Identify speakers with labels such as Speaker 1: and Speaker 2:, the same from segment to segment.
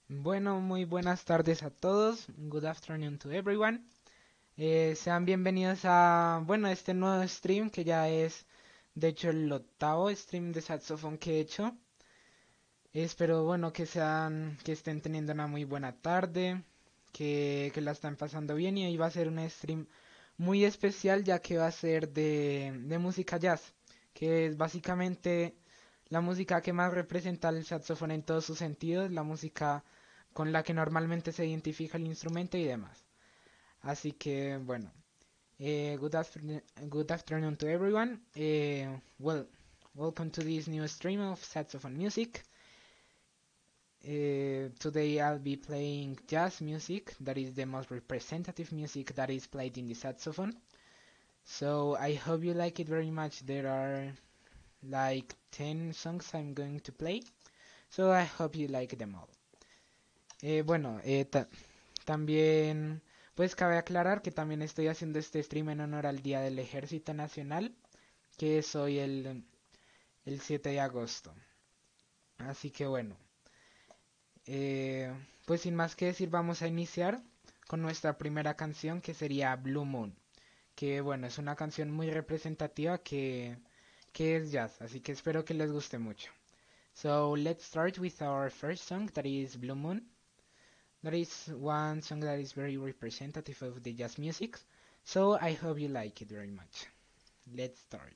Speaker 1: Bueno, muy buenas tardes a todos. Good afternoon to everyone. Sean bienvenidos a, este nuevo stream que ya es, de hecho, el octavo stream de saxofón que he hecho. Espero, que estén teniendo una muy buena tarde, que la están pasando bien y hoy va a ser un stream muy especial ya que va a ser de música jazz, que es básicamente la música que más representa el saxofón en todos sus sentidos, la música con la que normalmente se identifica el instrumento y demás. Así que good afternoon to everyone. Welcome to this new stream of saxophone music. Today I'll be playing jazz music, that is the most representative music that is played in the saxophone. So I hope you like it very much. There are like 10 songs I'm going to play, so I hope you like them all. Eh, bueno, eh, ta- También, pues cabe aclarar que también estoy haciendo este stream en honor al Día del Ejército Nacional, que es hoy el 7 de agosto. Así que eh, pues sin más que decir, vamos a iniciar con nuestra primera canción que sería Blue Moon, que es una canción muy representativa que es jazz, así que espero que les guste mucho. So let's start with our first song that is Blue Moon. That is one song that is very representative of the jazz music. So I hope you like it very much. Let's start.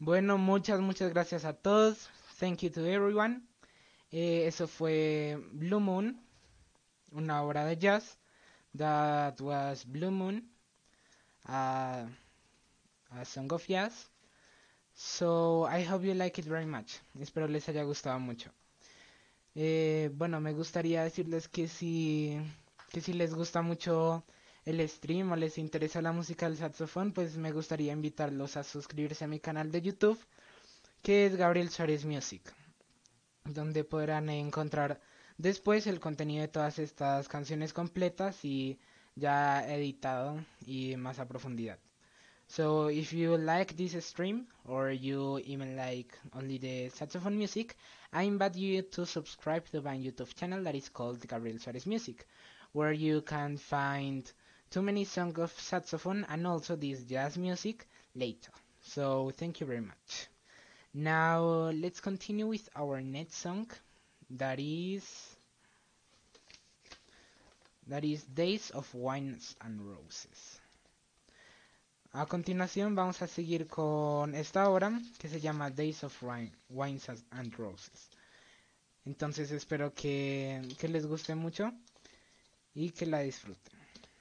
Speaker 1: Bueno, muchas gracias a todos. Thank you to everyone. Eso fue Blue Moon, una obra de jazz. That was Blue Moon, uh, a song of jazz. So I hope you like it very much. Espero les haya gustado mucho. Bueno, me gustaría decirles que si les gusta mucho el stream o les interesa la música del saxofón, pues me gustaría invitarlos a suscribirse a mi canal de YouTube, que es Gabriel Suárez Music, donde podrán encontrar después el contenido de todas estas canciones completas y ya editado y más a profundidad. So if you like this stream or you even like only the saxophone music, I invite you to subscribe to my YouTube channel that is called Gabriel Suarez Music, where you can find too many songs of saxophone and also this jazz music later. So thank you very much. Now let's continue with our next song that is Days of Wines and Roses. A continuación vamos a seguir con esta obra que se llama Days of Wines and Roses. Entonces espero que les guste mucho y que la disfruten.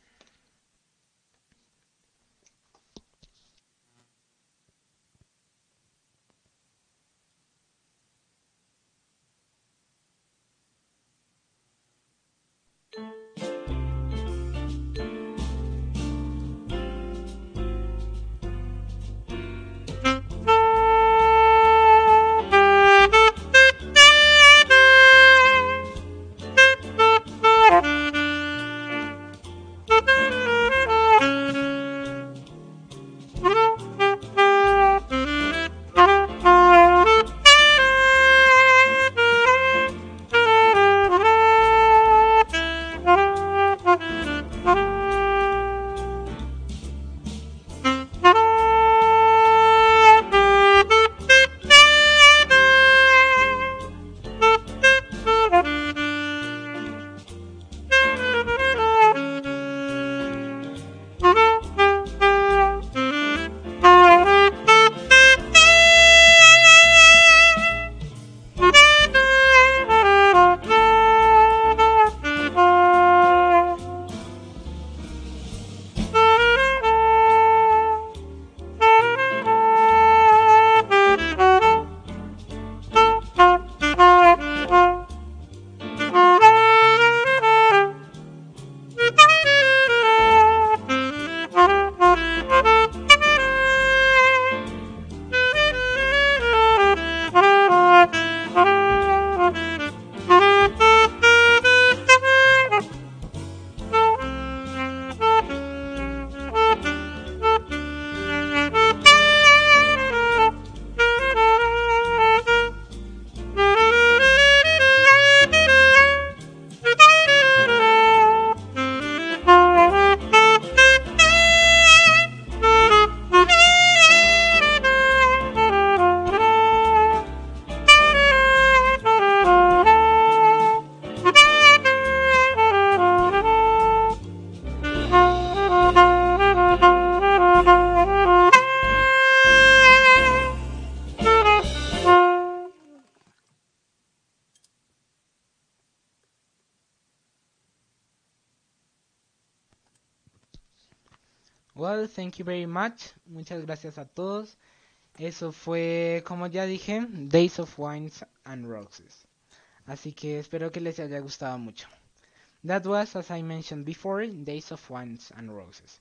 Speaker 1: Well, thank you very much. Muchas gracias a todos. Eso fue, como ya dije, Days of Wines and Roses. Así que espero que les haya gustado mucho. That was, as I mentioned before, Days of Wines and Roses.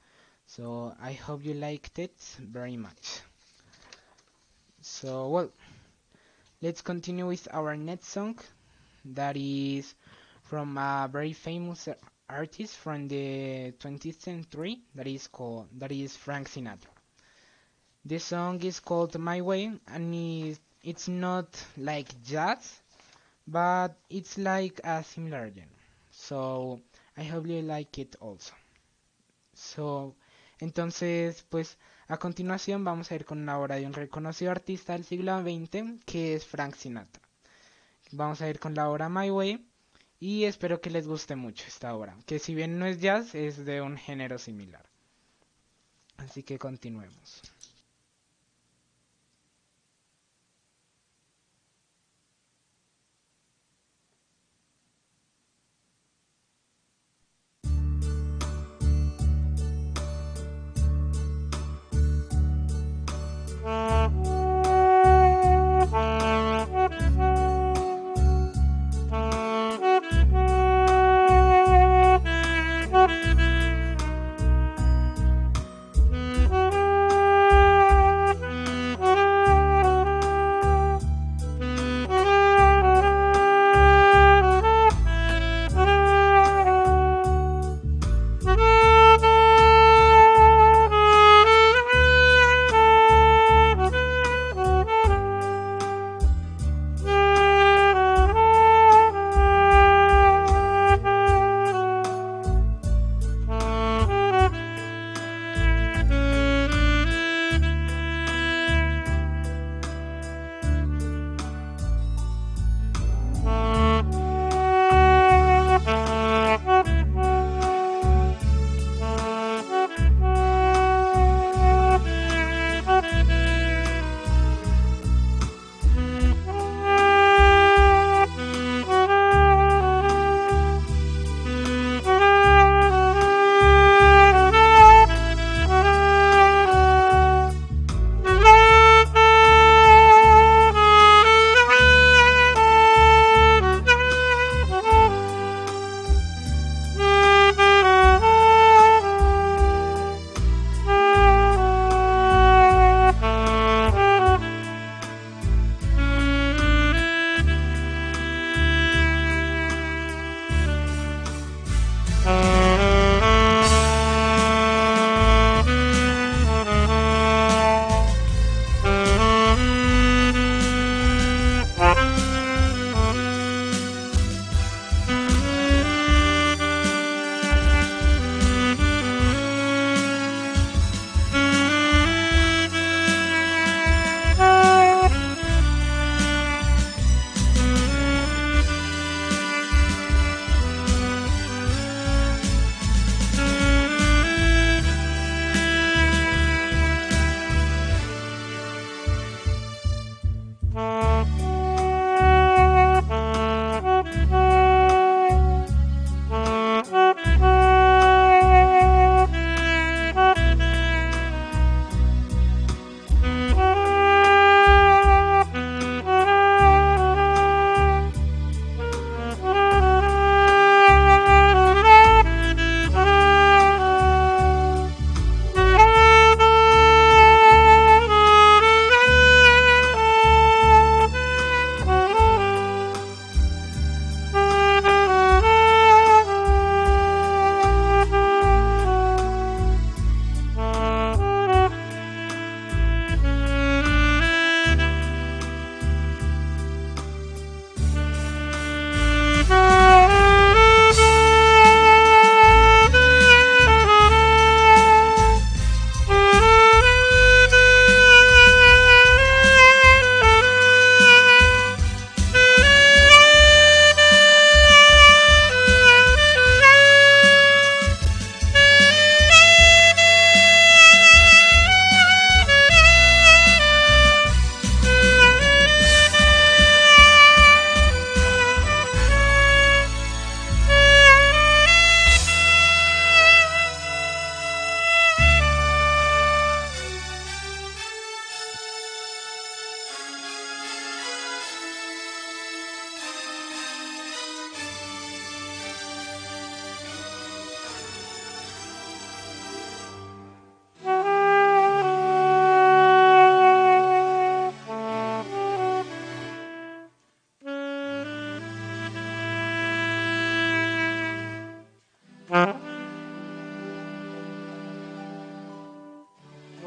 Speaker 1: So I hope you liked it very much. So, well, let's continue with our next song. That is from a very famous artist from the 20th century. That is Frank Sinatra. The song is called My Way, and it's not like jazz, but it's like a similar genre. So I hope you like it also. So, entonces, pues a continuación vamos a ir con una obra de un reconocido artista del siglo XX que es Frank Sinatra. Vamos a ir con la obra My Way y espero que les guste mucho esta obra, que si bien no es jazz, es de un género similar. Así que continuemos.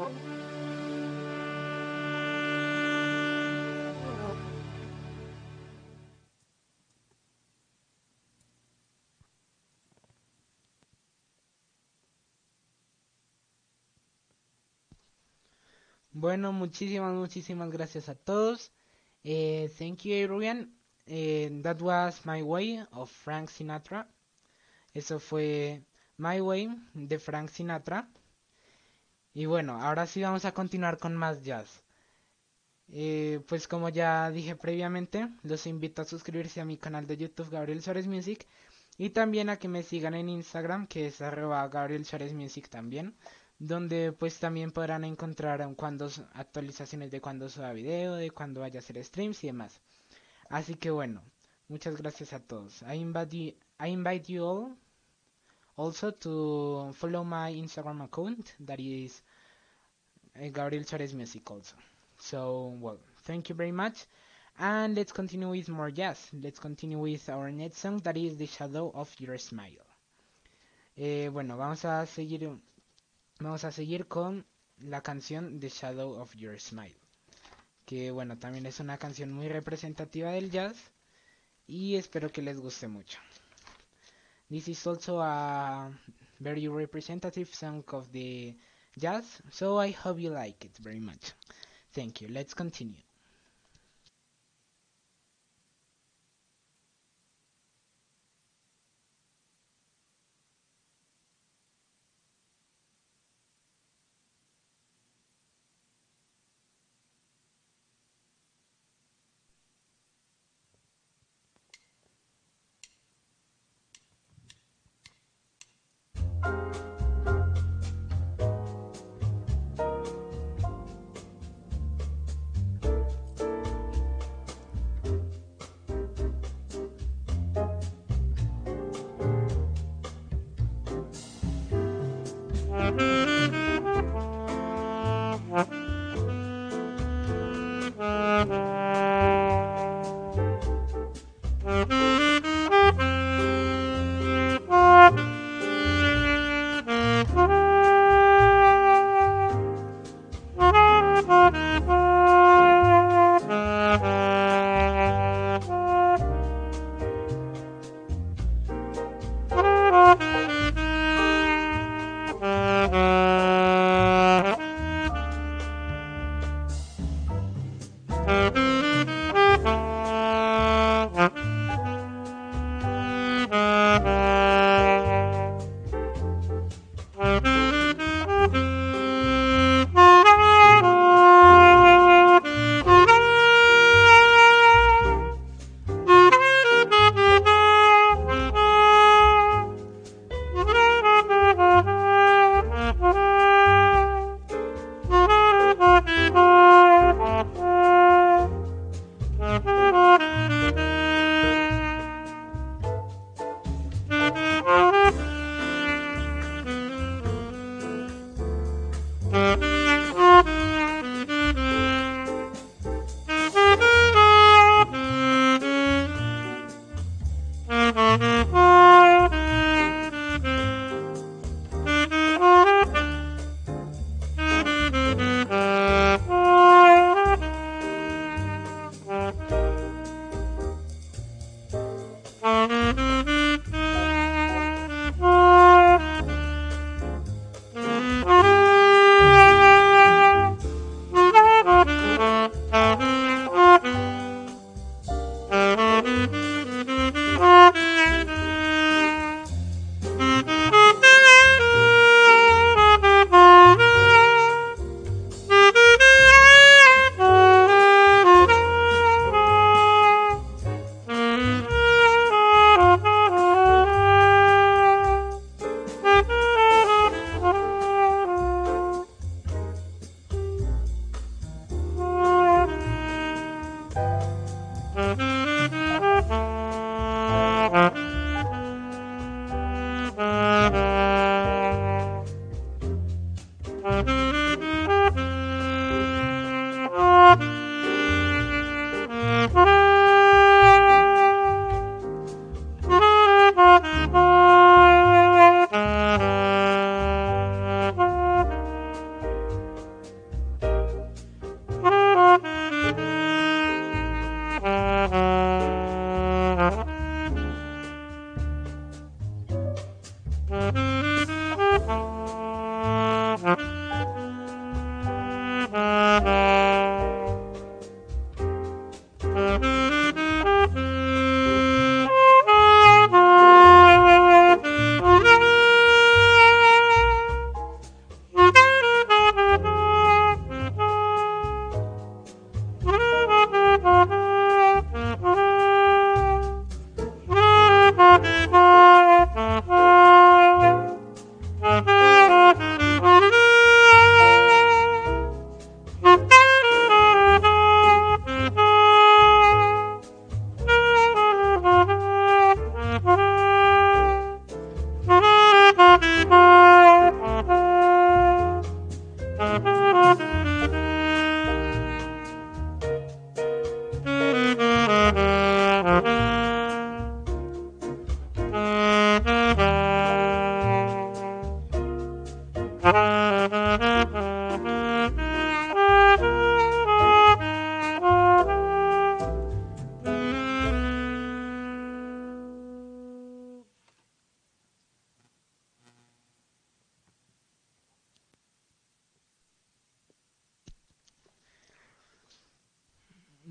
Speaker 1: Bueno, muchísimas gracias a todos. Thank you everyone. That was My Way of Frank Sinatra. Eso fue My Way de Frank Sinatra. Y bueno, ahora sí vamos a continuar con más jazz. Pues como ya dije previamente, los invito a suscribirse a mi canal de YouTube Gabriel Suárez Music y también a que me sigan en Instagram, que es @Gabriel Suárez Music también, donde pues también podrán encontrar actualizaciones de cuando suba video, de cuando vaya a hacer streams y demás. Así que bueno, muchas gracias a todos. I invite you all also to follow my Instagram account, that is Gabriel Suárez Music also. So, well, thank you very much. And let's continue with more jazz. Let's continue with our next song, that is The Shadow of Your Smile. Bueno, vamos a seguir con la canción The Shadow of Your Smile, que bueno, también es una canción muy representativa del jazz y espero que les guste mucho. This is also a very representative song of the jazz, so I hope you like it very much. Thank you. Let's continue.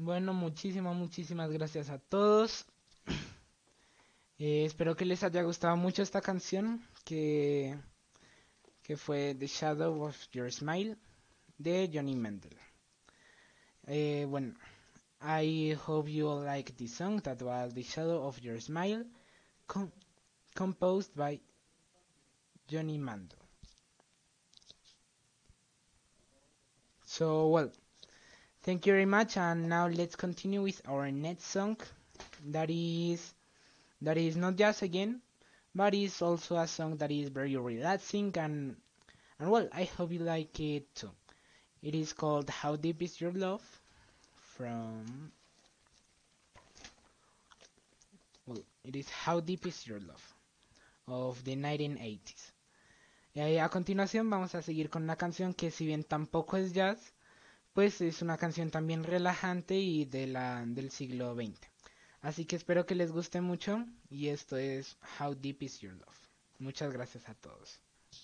Speaker 1: Bueno, muchísimas gracias a todos. Espero que les haya gustado mucho esta canción que fue The Shadow of Your Smile de Johnny Mendel. Bueno, I hope you all like this song that was The Shadow of Your Smile, com composed by Johnny Mendel. So, well, thank you very much, and now let's continue with our next song. That is not just again, but is also a song that is very relaxing and well, I hope you like it too. It is called How Deep Is Your Love from it is How Deep Is Your Love of the 1980s. A continuación vamos a seguir con una canción que si bien tampoco es jazz, pues es una canción también relajante y del siglo XX. Así que espero que les guste mucho y esto es How Deep Is Your Love. Muchas gracias a todos.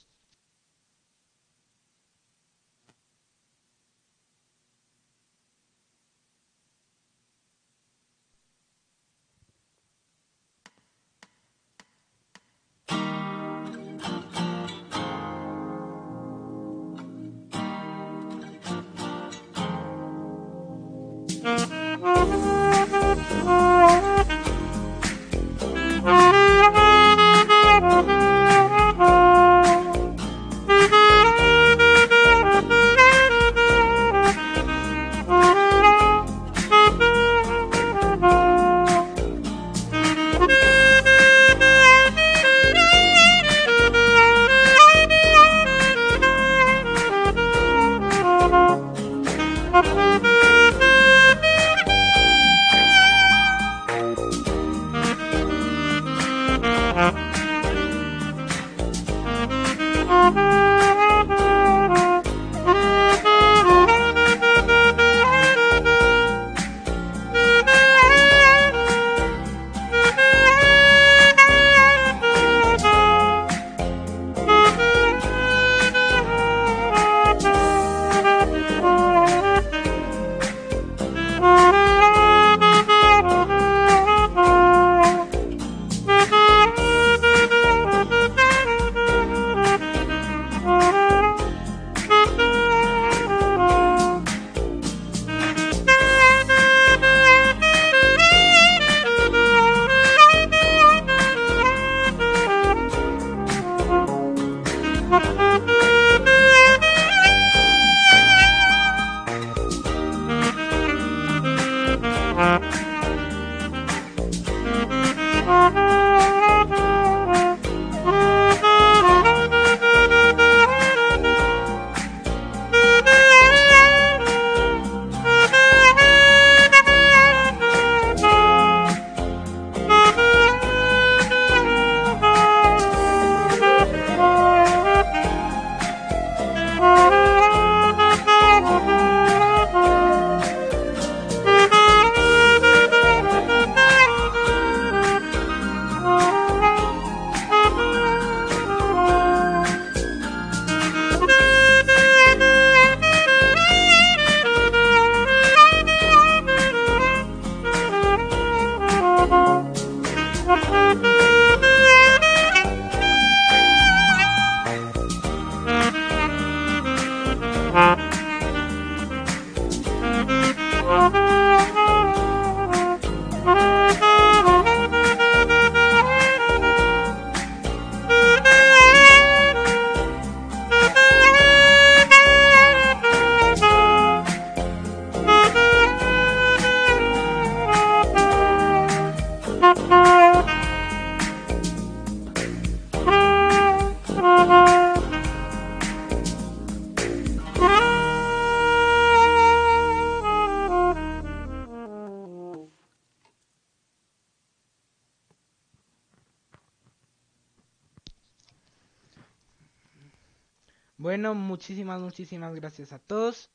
Speaker 1: Bueno, muchísimas gracias a todos.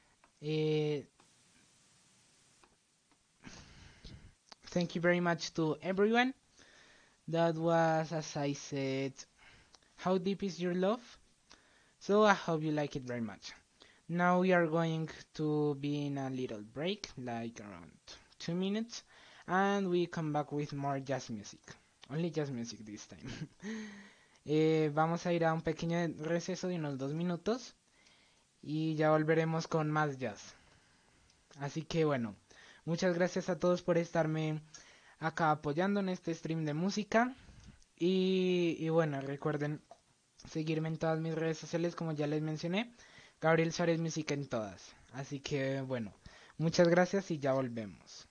Speaker 1: Thank you very much to everyone. That was, as I said, How Deep Is Your Love? So I hope you like it very much. Now we are going to be in a little break, like around 2 minutes, and we come back with more jazz music. Only jazz music this time. Vamos a ir a un pequeño receso de unos 2 minutos y ya volveremos con más jazz. Así que bueno, muchas gracias a todos por estarme acá apoyando en este stream de música. Y bueno, recuerden seguirme en todas mis redes sociales como ya les mencioné. Gabriel Suárez Music en todas. Así que bueno, muchas gracias y ya volvemos.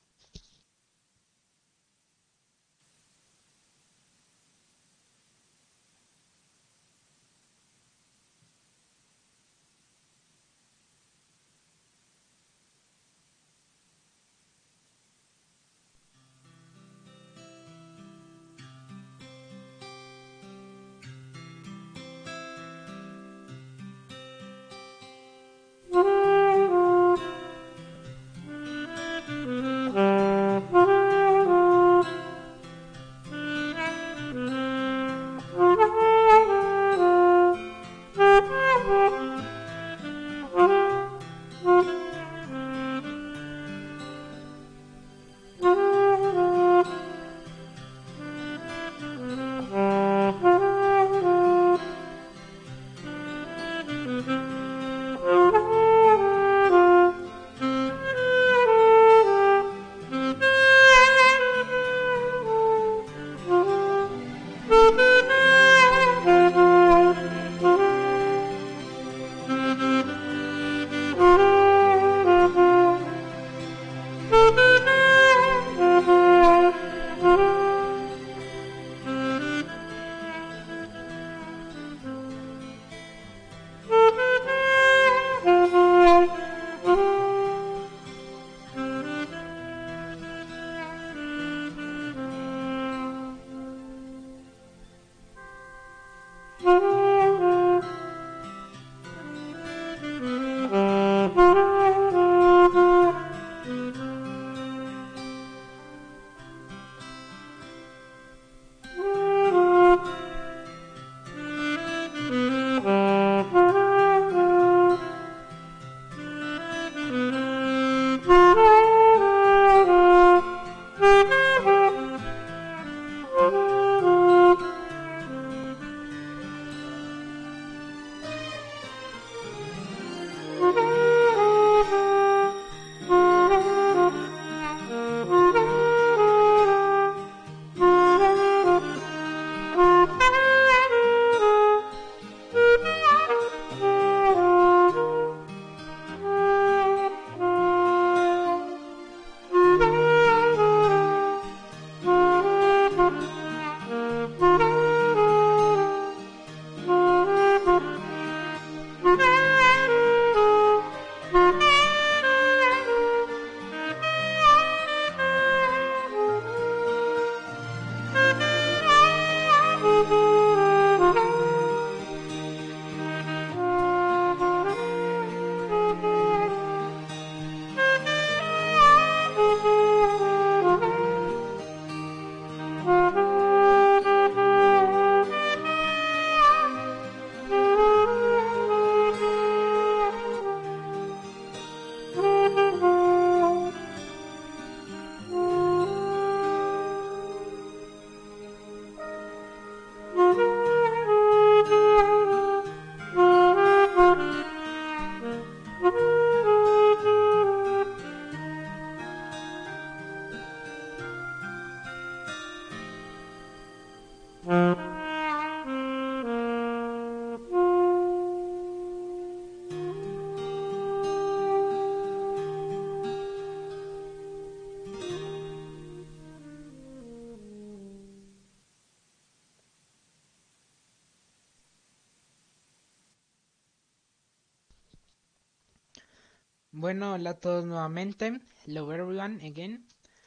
Speaker 1: Bueno, hola a todos nuevamente. Hello everyone again.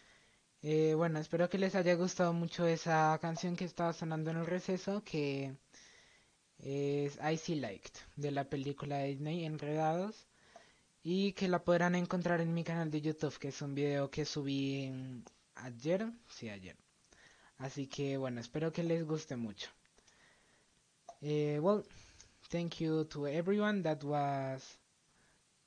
Speaker 1: Bueno, espero que les haya gustado mucho esa canción que estaba sonando en el receso, que es I See Liked, de la película de Disney Enredados, y que la podrán encontrar en mi canal de YouTube, que es un video que subí ayer, sí, ayer. Así que bueno, espero que les guste mucho. Well, thank you to everyone that was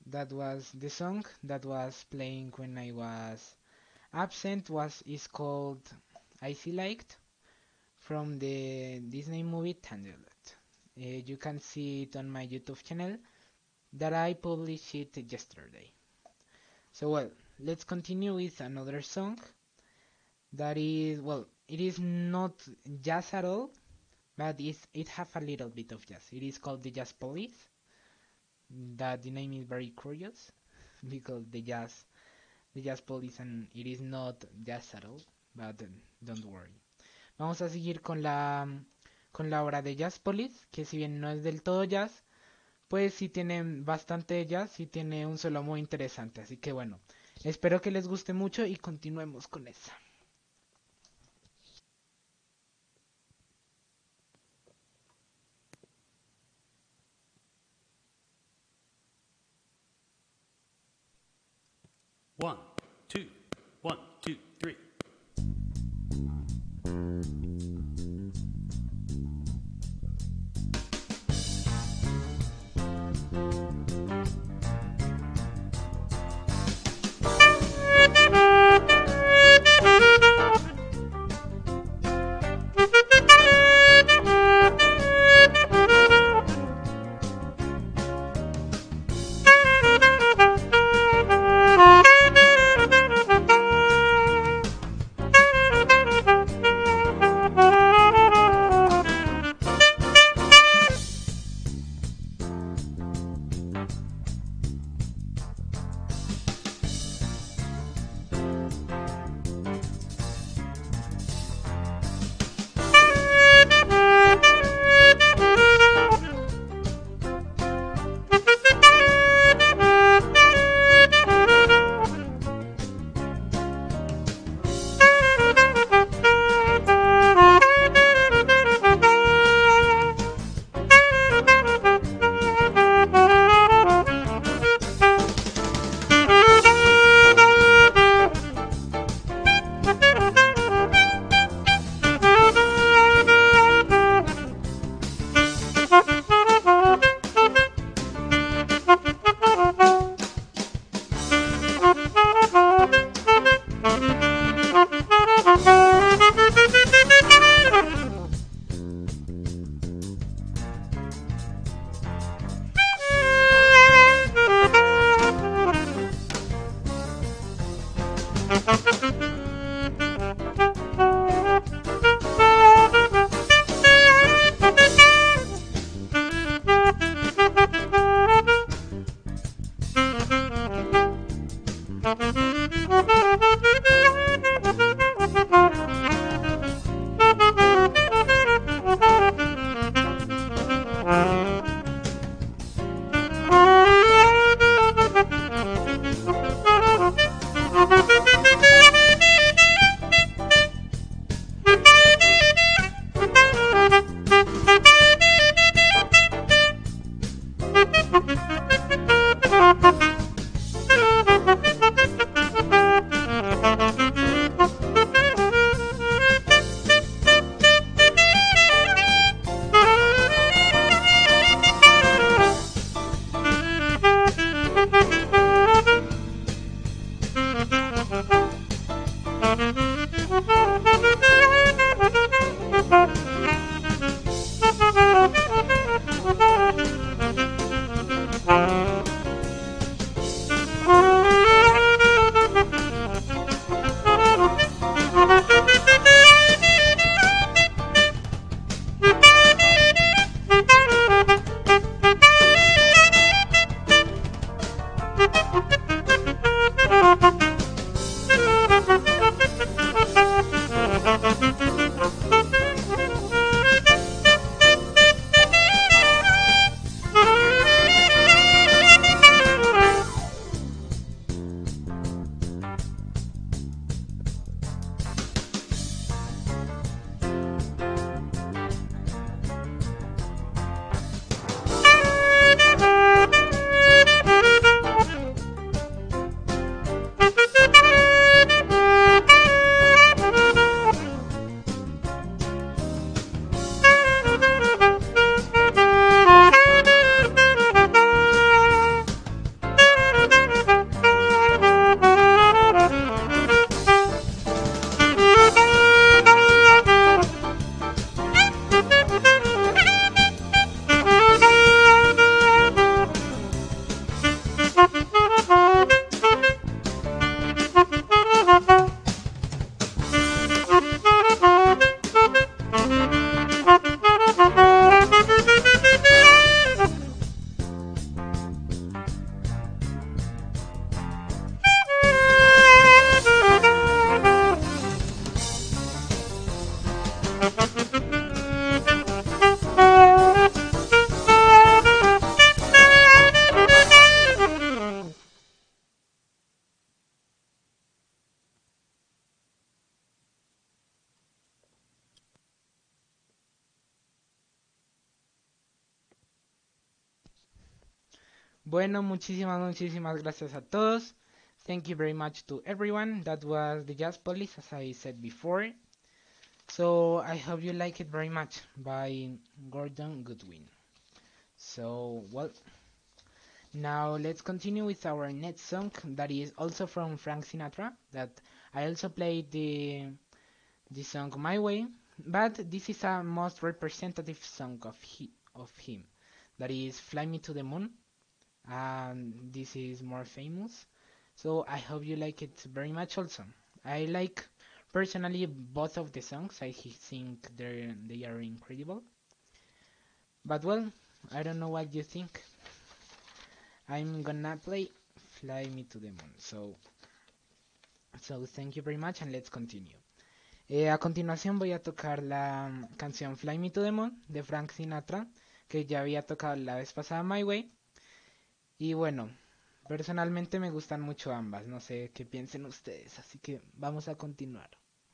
Speaker 1: That was the song that was playing when I was absent. Was is called Icy Light from the Disney movie Tangled. You can see it on my YouTube channel that I published it yesterday. So well, let's continue with another song that is, well, it is not jazz at all, but it have a little bit of jazz. It is called the Jazz Police. That the name is very curious because the jazz police, and it is not jazz at all, but don't worry. Vamos a seguir con la obra de Jazz Police, que si bien no es del todo jazz, pues sí tiene bastante jazz y tiene un solo muy interesante. Así que bueno, espero que les guste mucho y continuemos con esa.
Speaker 2: One, two, 1, 2, 3.
Speaker 1: Bueno, muchísimas gracias a todos. Thank you very much to everyone. That was the Jazz Police, as I said before. So I hope you like it very much by Gordon Goodwin. So, well, now let's continue with our next song that is also from Frank Sinatra. That I also played the song My Way, but this is a most representative song of him. That is Fly Me to the Moon, and this is more famous. So I hope you like it very much also. I like personally both of the songs. I think they are incredible. But well, I don't know what you think. I'm gonna play Fly Me to the Moon. So thank you very much and let's continue. A continuación voy a tocar la canción Fly Me to the Moon de Frank Sinatra, que ya había tocado la vez pasada My Way. Y bueno, personalmente me gustan mucho ambas, no sé qué piensen ustedes, así que vamos a continuar.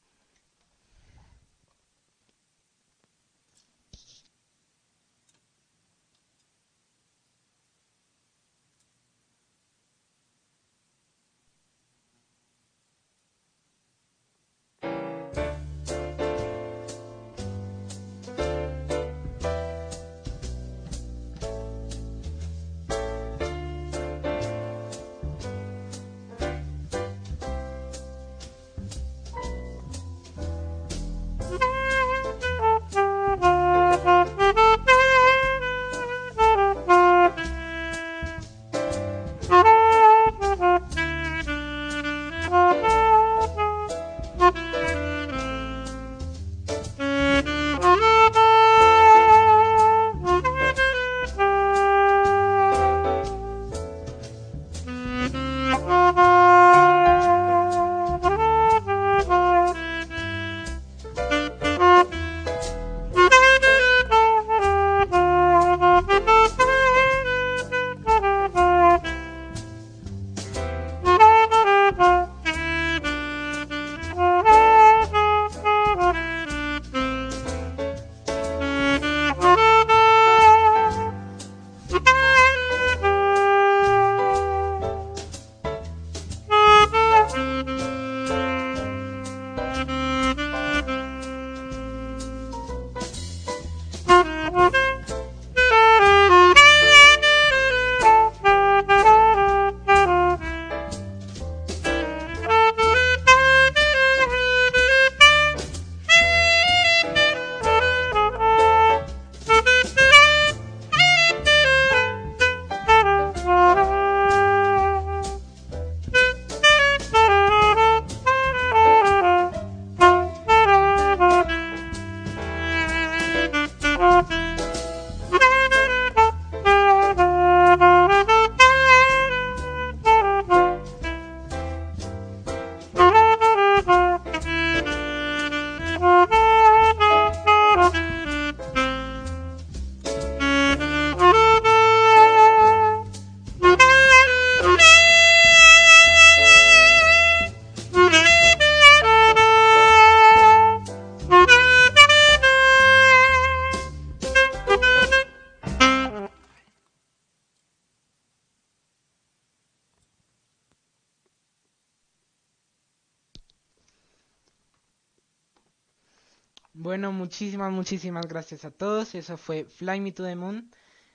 Speaker 1: Bueno, muchísimas gracias a todos. Eso fue Fly Me to the Moon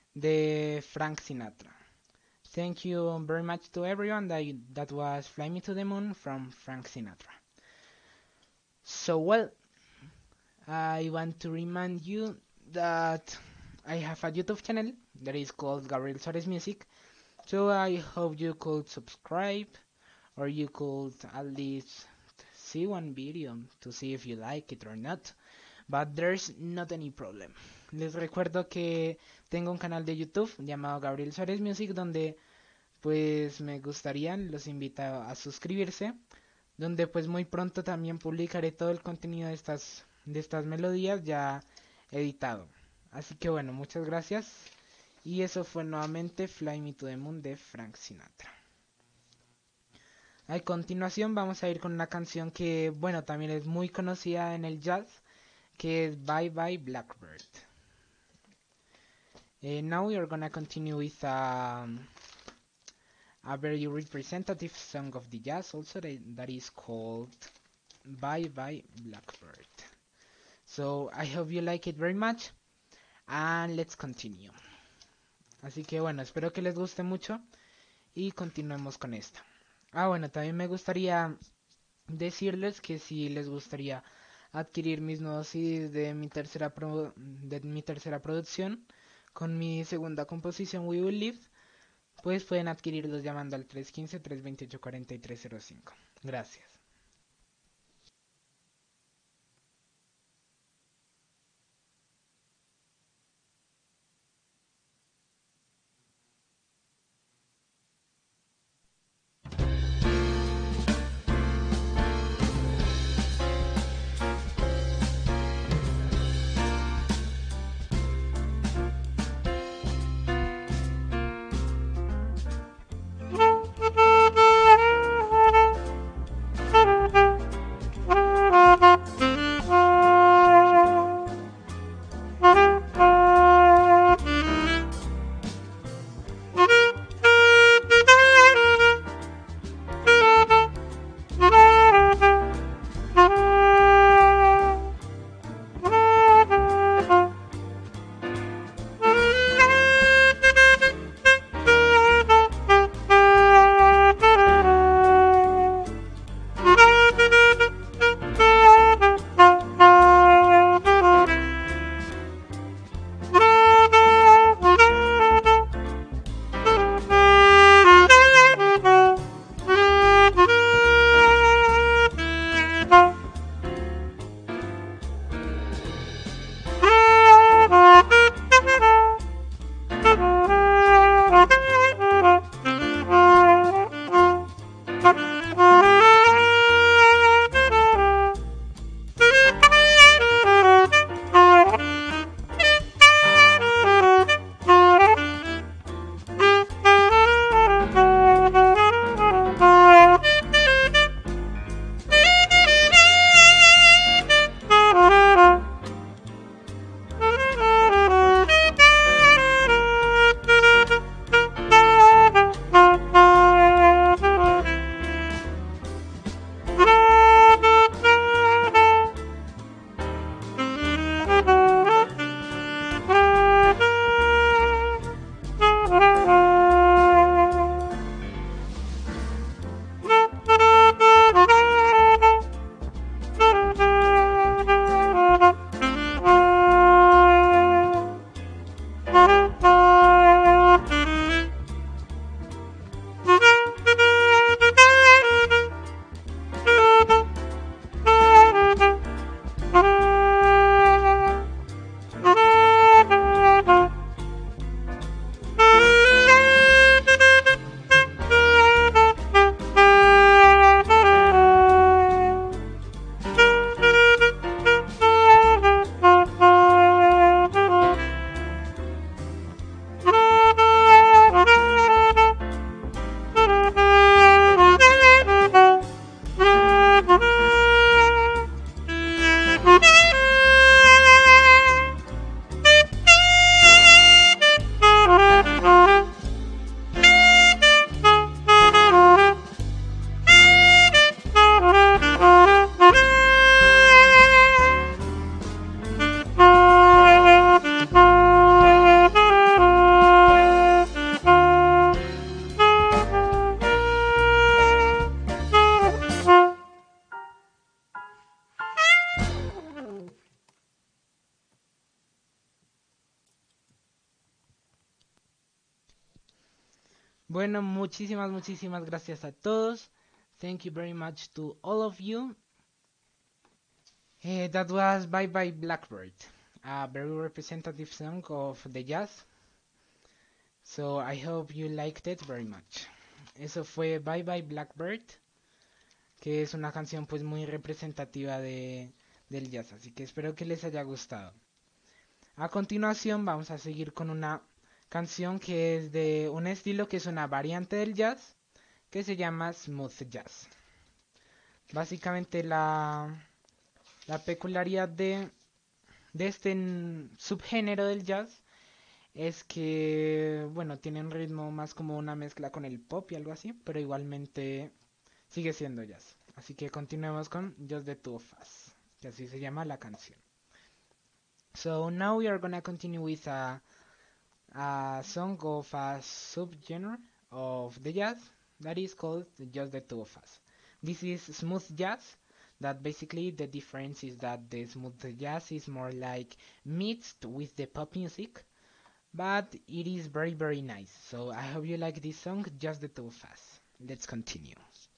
Speaker 1: de Frank Sinatra. Thank you very much to everyone. That was Fly Me to the Moon from Frank Sinatra. So, well, I want to remind you that I have a YouTube channel that is called Gabriel Suarez Music. So I hope you could subscribe or you could at least see one video to see if you like it or not. But there's not any problem. Les recuerdo que tengo un canal de YouTube llamado Gabriel Suarez Music donde pues me gustaría, los invito a suscribirse, donde pues muy pronto también publicaré todo el contenido de estas melodías ya editado. Así que bueno, muchas gracias. Y eso fue nuevamente Fly Me to the Moon de Frank Sinatra. A continuación vamos a ir con una canción que, bueno, también es muy conocida en el jazz, que es Bye Bye Blackbird. Now we are gonna continue with a very representative song of the jazz also that is called Bye Bye Blackbird. So I hope you like it very much and let's continue. Así que bueno, espero que les guste mucho y continuemos con esta. Bueno, también me gustaría decirles que si les gustaría adquirir mis nuevos CDs de mi tercera producción con mi segunda composición We Will Live, pues pueden adquirirlos llamando al 315-328-4305. Gracias. Bueno, muchísimas gracias a todos. Thank you very much to all of you. That was Bye Bye Blackbird, a very representative song of the jazz. So I hope you liked it very much. Eso fue Bye Bye Blackbird, que es una canción pues muy representativa del jazz, así que espero que les haya gustado. A continuación vamos a seguir con una canción que es de un estilo que es una variante del jazz que se llama smooth jazz. Básicamente la peculiaridad de este subgénero del jazz es que, bueno, tiene un ritmo más como una mezcla con el pop y algo así, pero igualmente sigue siendo jazz. Así que continuemos con Just the Two of Us, que así se llama la canción. So now we are gonna continue with a song of a subgenre of the jazz that is called Just the Two of Us. This is smooth jazz. That basically the difference is that the smooth jazz is more like mixed with the pop music, but it is very nice. So I hope you like this song, Just the Two of Us. Let's continue.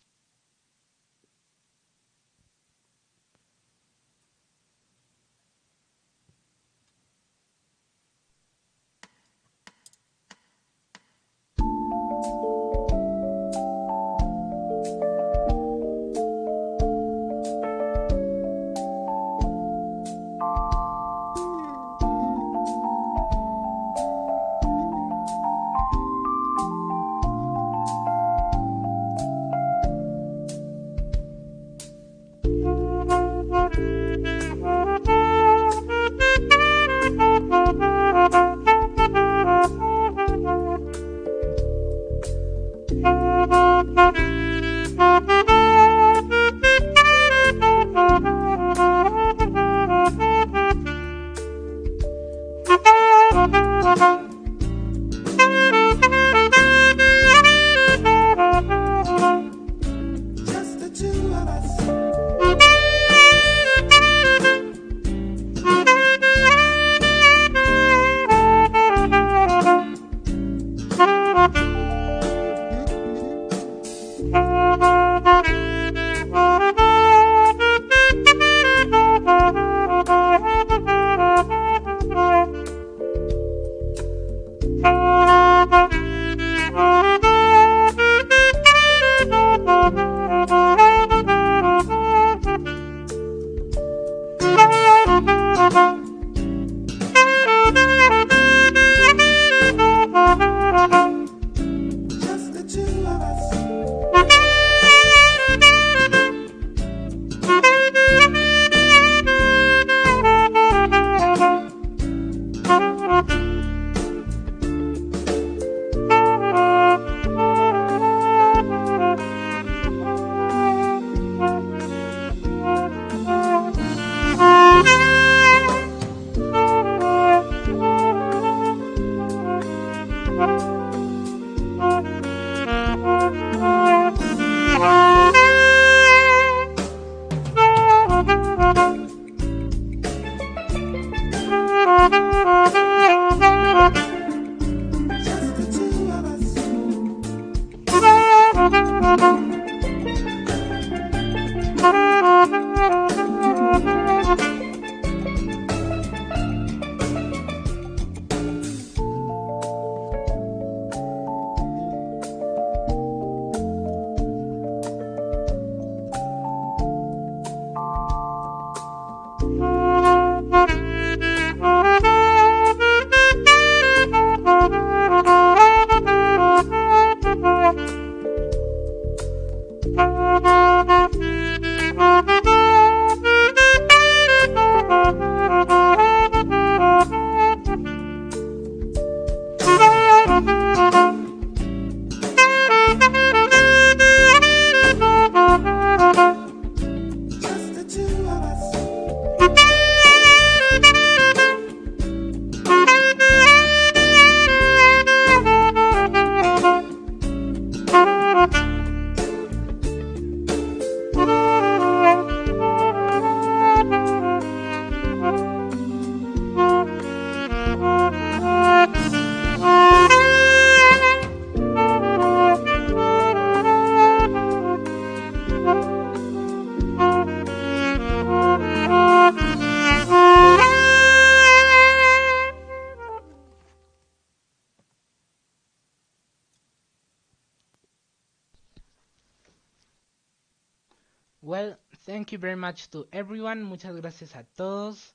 Speaker 1: Well, thank you very much to everyone. Muchas gracias a todos.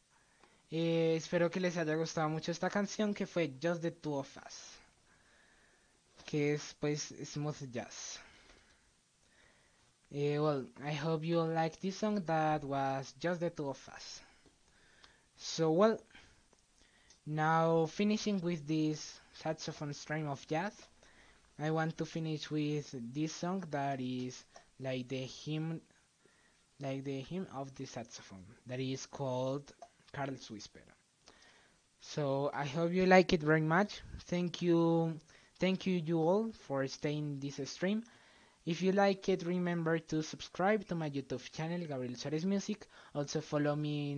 Speaker 1: Espero que les haya gustado mucho esta canción que fue Just the Two of Us, que es pues smooth jazz. Well, I hope you all like this song that was Just the Two of Us. So well, Now, finishing with this saxophone stream of jazz, I want to finish with this song that is like the hymn of the saxophone, that is called Carl's Whisper. So I hope you like it very much. Thank you all for staying this stream. If you like it, remember to subscribe to my YouTube channel, Gabriel Suarez Music. Also follow me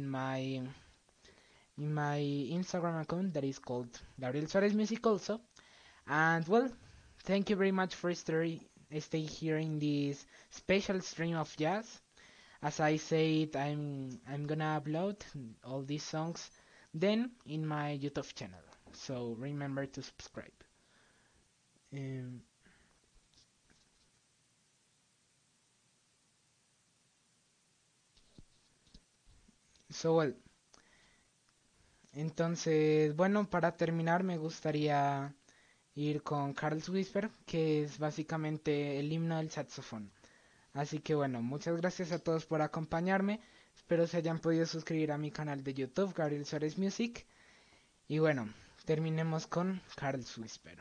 Speaker 1: in my Instagram account that is called Gabriel Suarez Music also. And well, thank you very much for stay here in this special stream of jazz. As I said, I'm gonna upload all these songs then in my YouTube channel. So remember to subscribe. Um, so well, entonces, bueno, para terminar me gustaría ir con Carl's Whisper, que es básicamente el himno del saxofón. Así que bueno, muchas gracias a todos por acompañarme. Espero se hayan podido suscribir a mi canal de YouTube, Gabriel Suárez Music. Y bueno, terminemos con Carl's Whisper.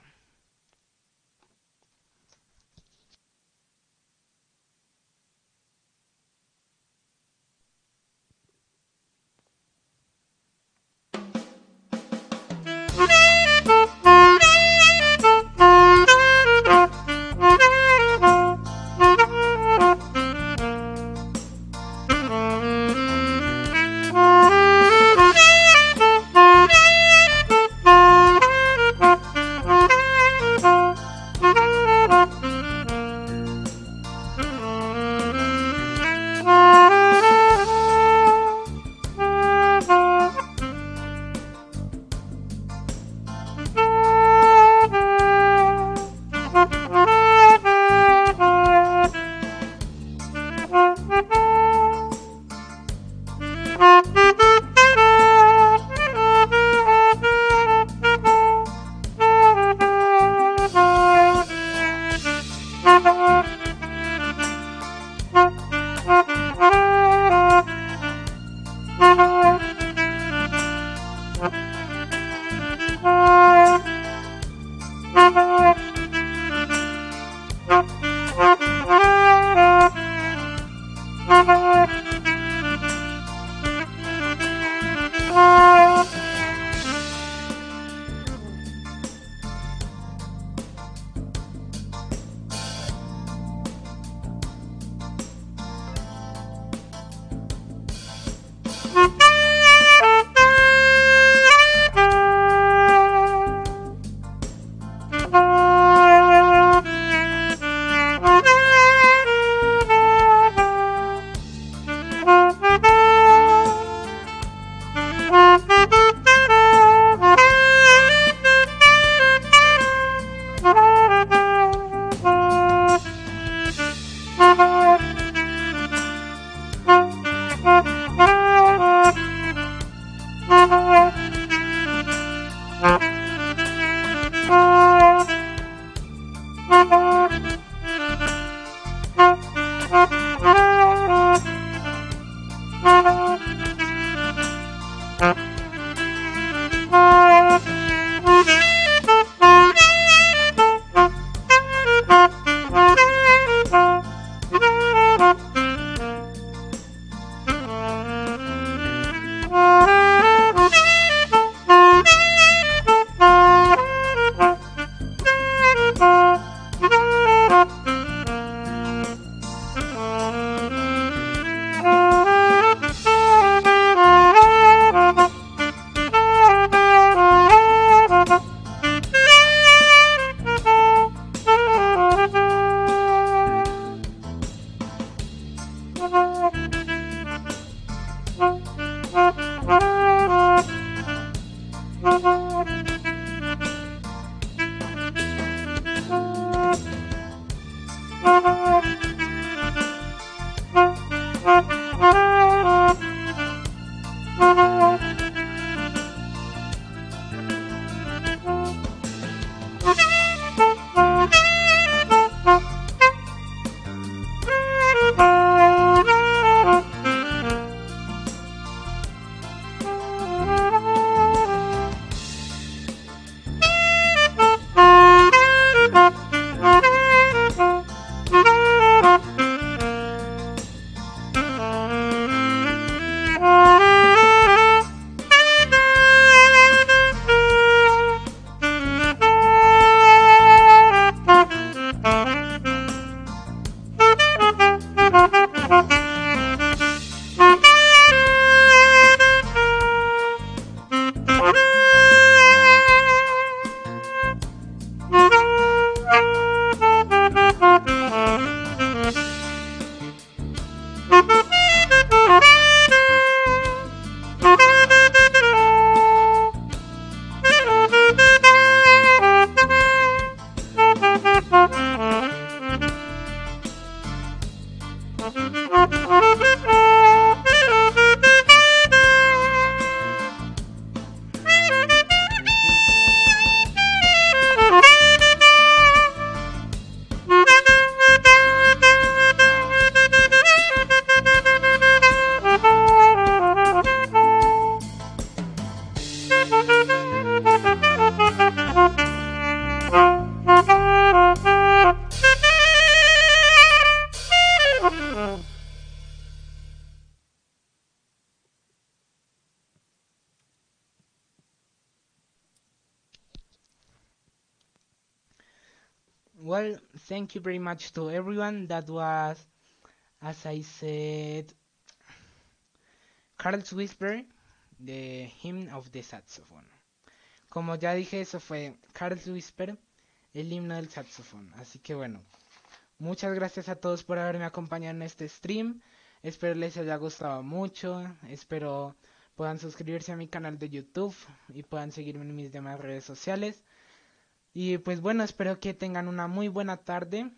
Speaker 1: well, thank you very much to everyone. That was, as I said, Carl's Whisper, the hymn of the saxophone. Como ya dije, eso fue Carl's Whisper, el himno del saxofón. Así que bueno, muchas gracias a todos por haberme acompañado en este stream. Espero les haya gustado mucho. Espero puedan suscribirse a mi canal de YouTube y puedan seguirme en mis demás redes sociales. Y pues bueno, espero que tengan una muy buena tarde.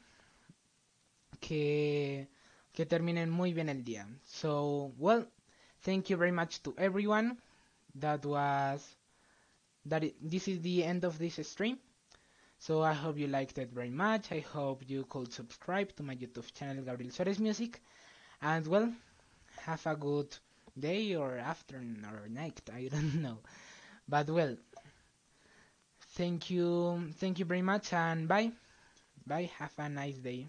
Speaker 1: Que terminen muy bien el día. So, well, thank you very much to everyone. This is the end of this stream. So I hope you liked it very much. I hope you could subscribe to my YouTube channel, Gabriel Suarez Music. And well, have a good day or afternoon or night. I don't know. But well, thank you very much and bye. Bye, have a nice day.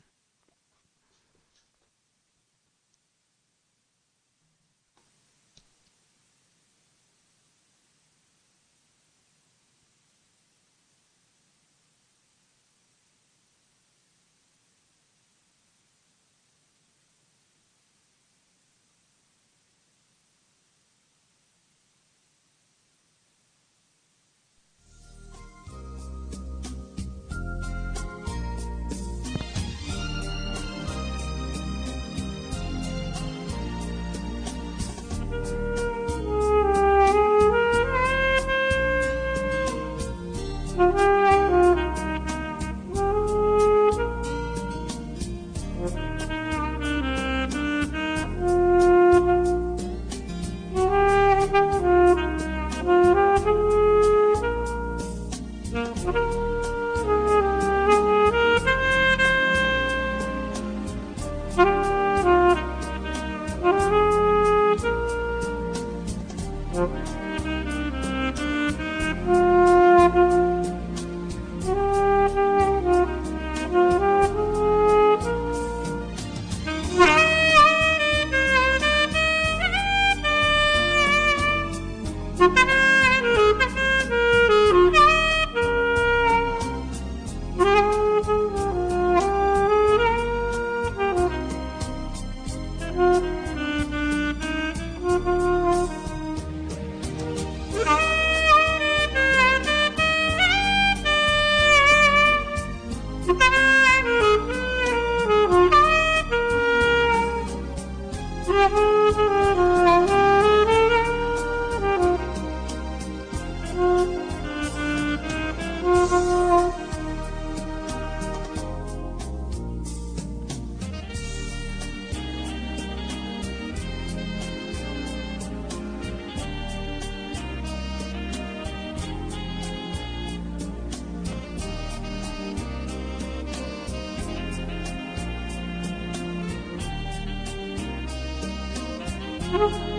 Speaker 3: Thank you.